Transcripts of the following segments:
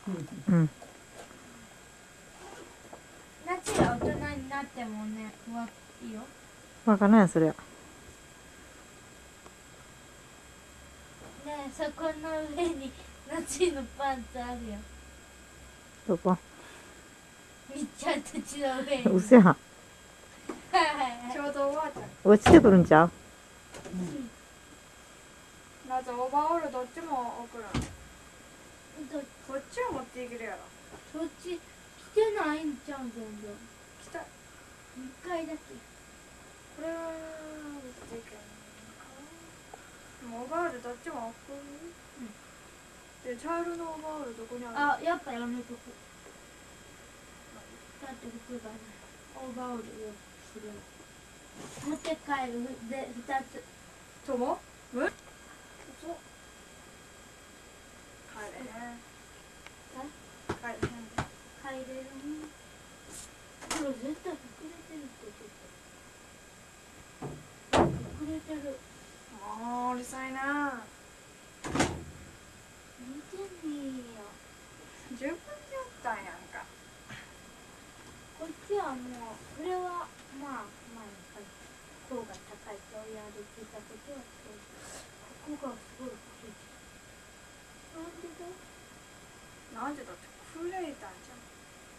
うん。 夏が大人になってもね、いいよ。 わかんない、それは。 ねえ、そこの上に夏のパンツあるよ。 どこ？ みっちゃんたちの上に。 うせやん。 ちょうどおばあちゃん。 落ちてくるんちゃう？ まずオーバーオールどっちも送るの。こっちは持っていけるやろ。 そっち来てないんちゃうん全然。 来た。 1回だけ。 これは持っていけるのか。もうオーバーオールどっちも送る。でチャールのオーバーオールどこにある？ あ、やっぱやめとく。だって服がない。オーバーオールよくする。持って帰るで2つ。 とも？そう。帰れへん。帰れへんで。 帰れるね。これ絶対隠れてるって言ってた。隠れてる。 もううるさいな。 見てみよ。 十分にあったんやんか。 こっちはもう、これはまあ前から甲が高いと言われていた時はそう。ここがすごい隠れてた。なんでだ？ なんでだってくれたんじゃん。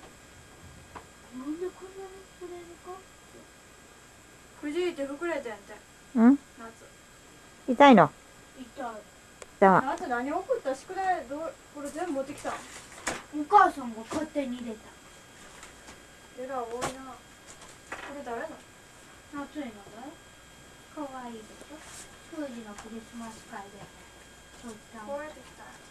なんでこんなに膨れるか？ くじいて膨れてんて。 うん？ 夏。 痛いの？ 痛い。 じゃあ、 夏何送った宿題これ全部持ってきたん？ お母さんが勝手に入れた。 えらい多いな。これ誰の？ 夏いのだよ。かわいいでしょ。当時のクリスマス会で撮ったの。 こうやってきたんや。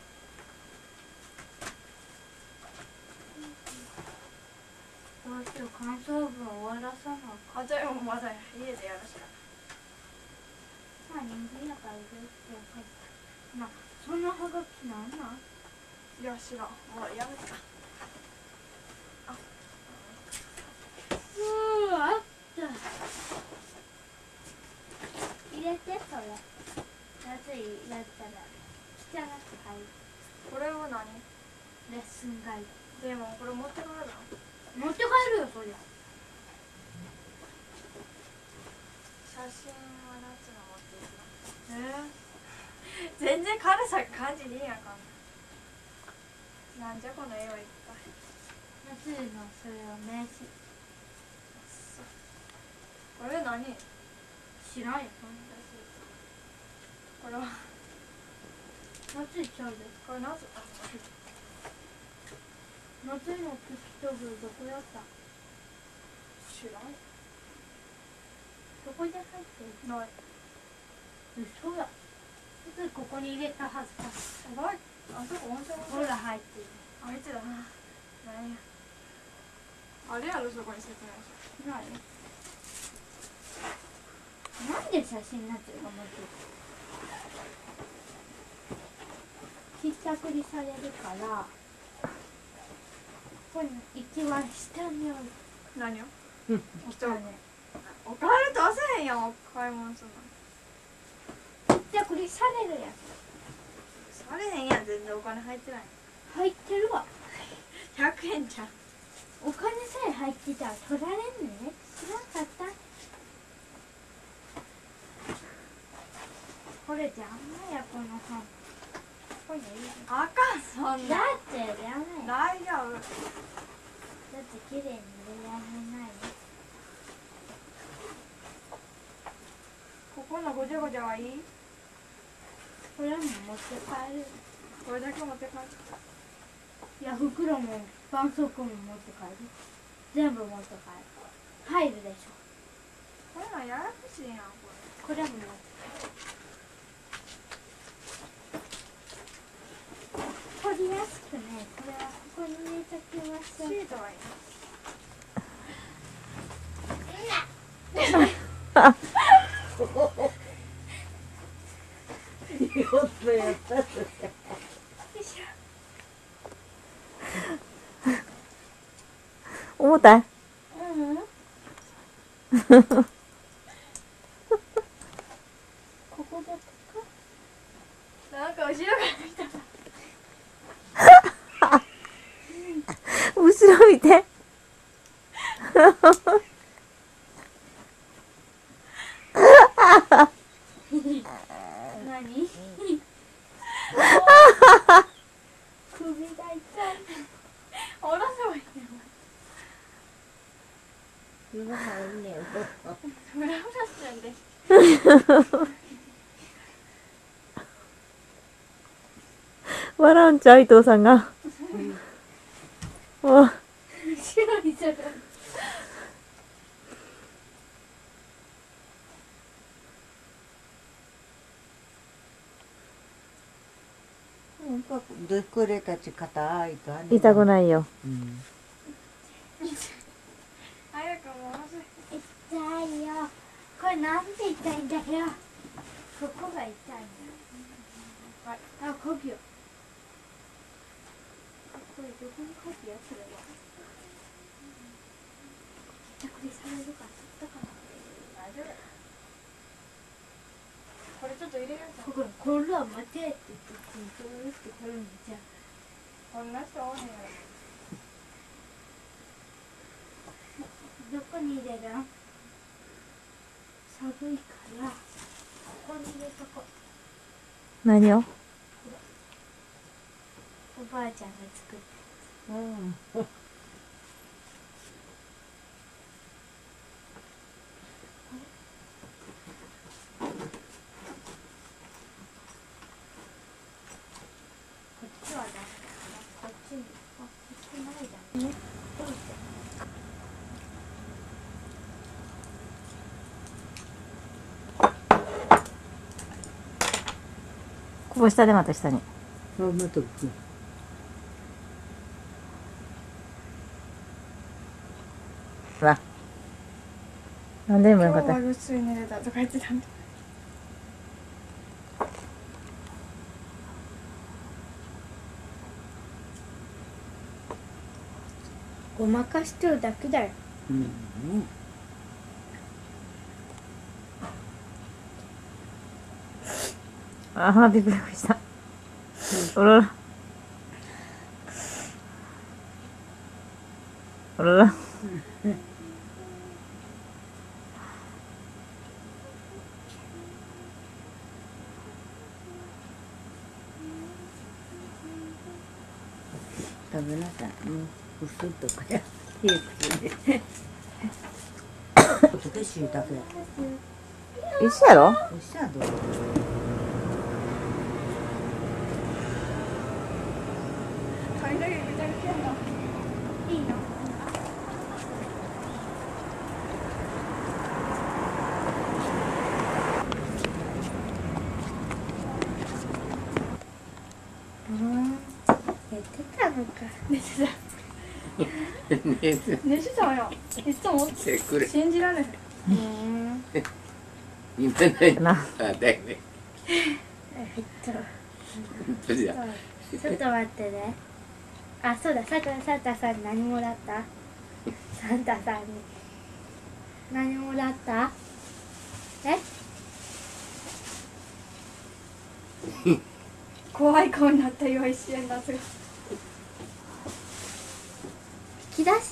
どうしよう、感想文終わらさなあかん。 あ、じゃあもうまだ家でやるしか。 まあ人間やからどうしてやかったな。そんなはがきなんなん？ いや知らん。もうやめた。 あった。入れてそれ。夏いやったら汚く入る。 これは何？ レッスンガイでもこれ持って帰るの？ ド。持って帰るよそりゃ。 写真は夏の持っていくの？全然軽さ感じねえやんか。なんじゃこの絵はいっぱい。 夏のそれは名刺。 これ何？ 知らんよ。 これは夏いちゃうで。 これ夏？ 夏の吹き飛ぶどこやった？ 知らん。 どこで入ってる？ ない。 嘘や。普通ここに入れたはずだ。 ない。あそこ温泉ほら入ってる。 あいつだな。なんや。あれやろそこに説明書。 ない。なんで写真夏が持ってる？ひったくりされるから、ここに一番下にある。 何を？ お金。 お金出せへんやん。お買い物するの。 ひったくりされるやつ。 されへんやん。全然お金入ってない。 入ってるわ。 100円じゃん。 お金さえ入ってたら取られんね。知らんかった。これ邪魔やこの本。これいい。 あかんそんだな。 って邪魔や。 大丈夫。 だって綺麗に入れられないよ。 ここのごちゃごちゃはいい？ これも持って帰る。 これだけ持って帰る。 いや袋も絆創膏も持って帰る。全部持って帰る。入るでしょ。 これなんややこしいやんここれも持って帰る。取りやすくね。これはここに入れときましょう。 れ。シートはいい。 よいしょ。 重たい？ うん。ここでなんか後ろから見たらろ見て。 何首が痛い。 下ろせばいいんだよ。 フラフラフラしてるんで。 笑うんちゃう伊藤さんが。もう、 後ろにちょっと。 でこれたち硬いかね。 痛くないよ。 うん。 早くもらせ。 痛いよ。これなんで痛いんだよ。ここが痛いんだ。 はい。 あ、こびよ。これどこにこびよ、それは。じゃこれされるか、ちょっとかな。 大丈夫。これちょっと入れようか。 これは待てって言って、こうやってこれにじゃこんな人おへんやどこに入れるん？寒いからここに入れとこ。 何を？ おばあちゃんが作ったうん。 こっちはダメだな。こっちに、こっちないじゃん。ね、どうして？ こぼしたでまた下に。 そうまとく。 ほら。なんでもよ今日かった。 はぐっすり寝れたとか言ってたんだ。 ごまかしてるだけだよ。 うん。 ああ、びっくりした。おらら。おらら。 食べなさい。もう薄いとかや。いい口で。とけしいたけ。 一緒やろ？ そしたらどう？ 髪の毛ぐちゃぐちゃやな。 いいの？寝てたのか。 寝てた。寝てたわよ。いつもてくれ。 信じられへん。 今ね。 な。 あ、だよね。本当じゃ。 ちょっと待ってね。あ、そうだ、サンタさんに何もらった？サンタさんに何もらった？え？ 怖い顔になったよ、一瞬だすが。 引き出し？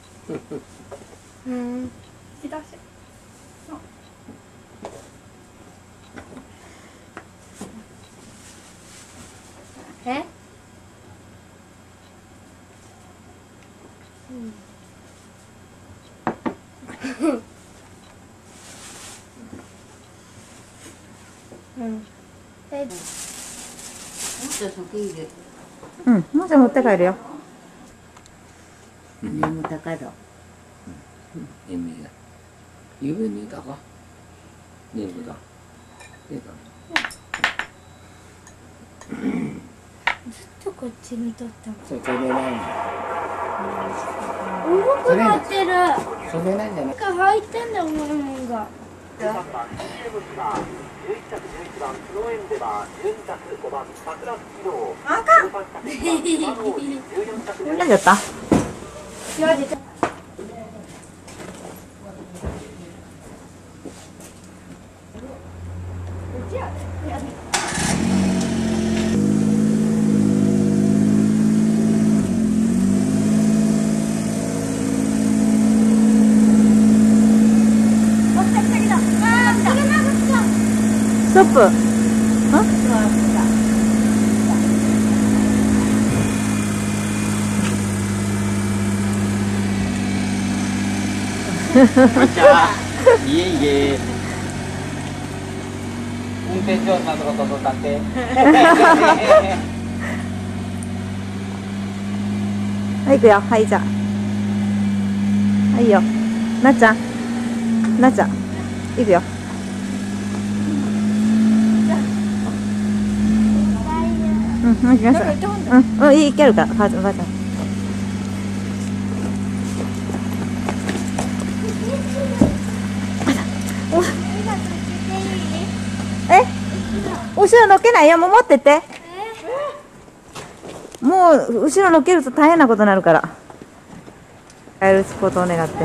引き出し。 え？うん。え、 もっと先入れ。 うん、もうちょい持って帰るよ。 眠たかろ。 夢が。夢寝たか。寝るか。寝た。 ずっとこっち見とったの。 それ飛べないんだ。 重くなってる。 飛べないんじゃない。 なんか入ってんだ重いもんが。 何だった？ いや、出た。 トップ。 じゃあ、いえいえ。運転上手なとこ取ったって。 はい、行くよ。はい、じゃあ。はい、よ。なっちゃん。なっちゃん。行くよ。うん、行きました。うん、いけるから、おばあちゃん。え、後ろ乗っけないよ。もう持ってって。もう後ろ乗っけると大変なことになるから。帰ることを願って。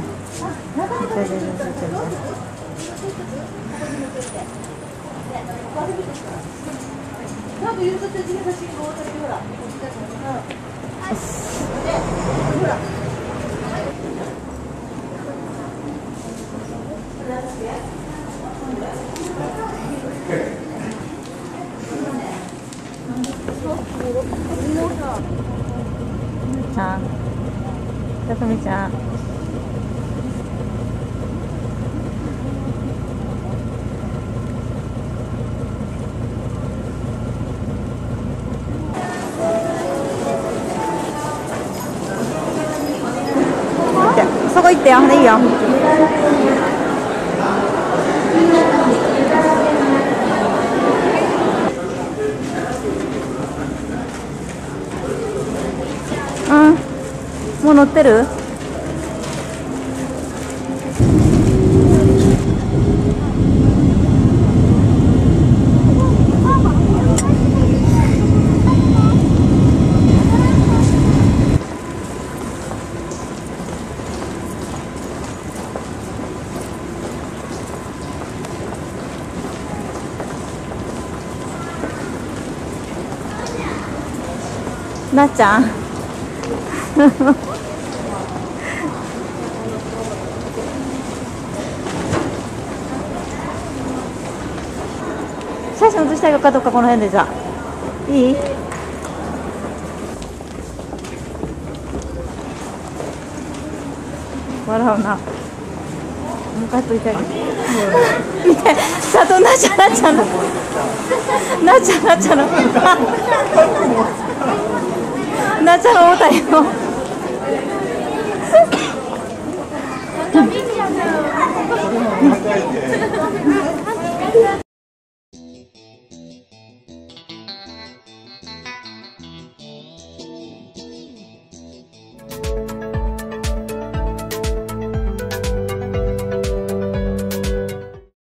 ちゃん、たくみちゃん。そこ行ってよ、いいよ。うん、もう乗ってる？なっちゃん写真写したいかどうか、この辺で。じゃあいい？笑うな。もう帰っといてあげて。見て、佐藤なっちゃん、なっちゃんのなっちゃん、なっちゃんのなっちゃんの重たいよ。